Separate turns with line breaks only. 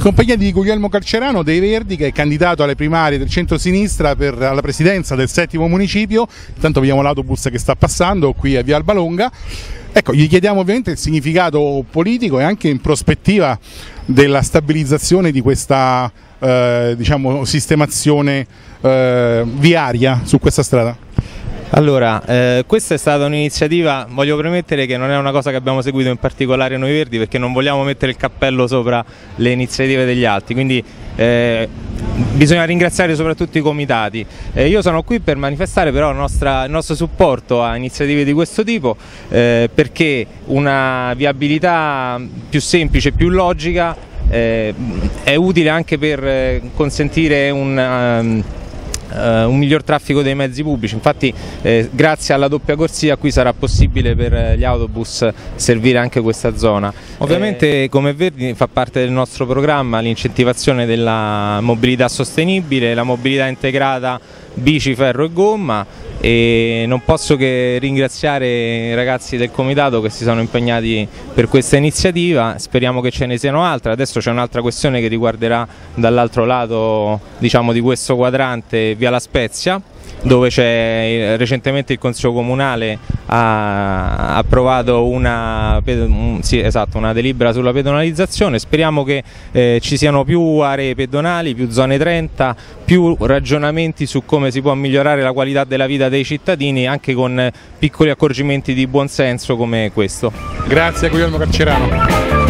compagnia di Guglielmo Carcerano dei Verdi, che è candidato alle primarie del centro-sinistra per la presidenza del 7° municipio. Intanto vediamo l'autobus che sta passando qui a Via Albalonga. Ecco, gli chiediamo ovviamente il significato politico e anche in prospettiva della stabilizzazione di questa diciamo, sistemazione viaria su questa strada.
Allora, questa è stata un'iniziativa, voglio premettere che non è una cosa che abbiamo seguito in particolare noi Verdi, perché non vogliamo mettere il cappello sopra le iniziative degli altri, quindi bisogna ringraziare soprattutto i comitati. Io sono qui per manifestare però il nostro supporto a iniziative di questo tipo, perché una viabilità più semplice, più logica è utile anche per consentire un miglior traffico dei mezzi pubblici. Infatti grazie alla doppia corsia qui sarà possibile per gli autobus servire anche questa zona. Ovviamente come Verdi fa parte del nostro programma l'incentivazione della mobilità sostenibile, la mobilità integrata bici, ferro e gomma, e non posso che ringraziare i ragazzi del comitato che si sono impegnati per questa iniziativa. Speriamo che ce ne siano altre. Adesso c'è un'altra questione che riguarderà dall'altro lato, diciamo, di questo quadrante, via La Spezia, dove recentemente il Consiglio Comunale ha approvato una delibera sulla pedonalizzazione. Speriamo che ci siano più aree pedonali, più zone 30, più ragionamenti su come si può migliorare la qualità della vita dei cittadini, anche con piccoli accorgimenti di buonsenso come questo.
Grazie Guglielmo Carcerano.